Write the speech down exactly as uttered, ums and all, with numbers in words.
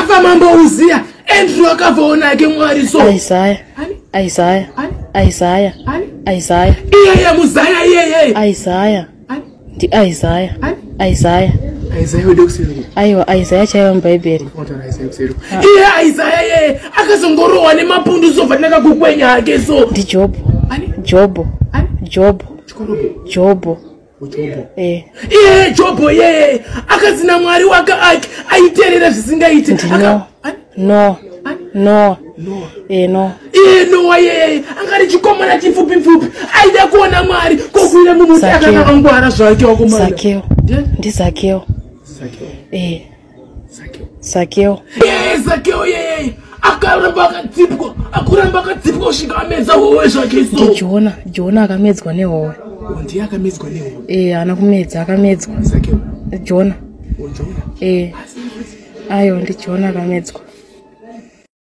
akamamba uziya Andrew akavaona ke Mwari so Isaiah Isaiah Isaiah Isaiah iye muzaya iye Isaiah di Isaiah Isaiah Isaiah udokusiro aiwa Isaiah chayo mBhayibheri iye Isaiah iye akazongorowa nemapundu sofanaka kukwenya ake so di Job Job Job Job eh iye Job iye akazina Mwari wake aiterera zvisingaite no no no eh no eh no waye angari chikomana chifupi mfupi aida kuona Mwari kokuira munhu akana angwara zvake wakomana Zakeo ndi Zakeo Zakeo eh Zakeo Zakeo eh Zakeo ye akaramba akatsipwa akuramba akatsipwa kusvika amedza howe zvake so ndi Jona Jona akamedzwa nehowe ndi akamedzwa nehowe eh ana kumedza akamedzwa Zakeo Jona Jona eh ayo ndi Jona akamedzwa